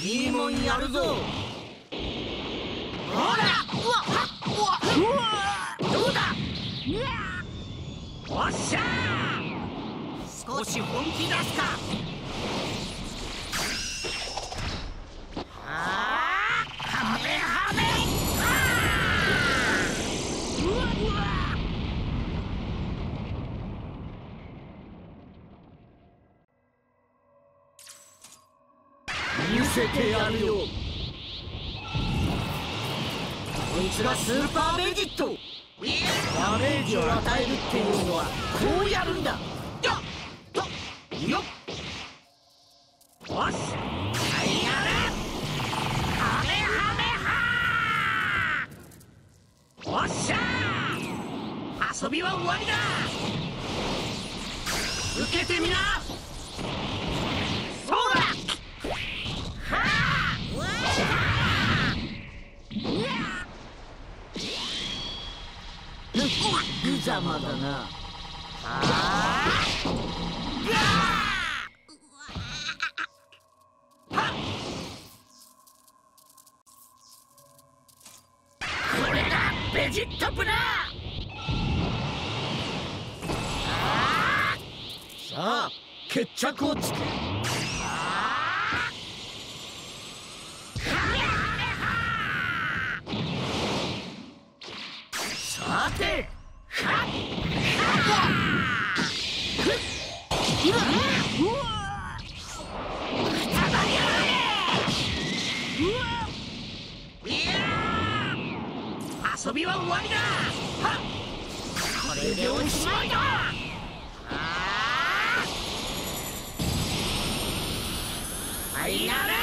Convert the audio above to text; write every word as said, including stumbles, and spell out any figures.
いいもんやるぞ。ほら、うわうわうわ、どうだ。おっしゃー、少し本気出すか。ああ、カメハメ、あー、うわうわ。見せてやるよ。こいつがスーパーベジット。ダメージを与えるっていうのはこうやるんだ。よっとよっ、おし、はい、やれ。カメハメハー、おっしゃー、遊びは終わりだ。受けてみな。そうだ。無様だな。ああ、これだ、ベジットブラ。さあ、決着をつけ。さて、はっ、遊びは終わりだ。はっ、これでおしまいだ。はい、やれ。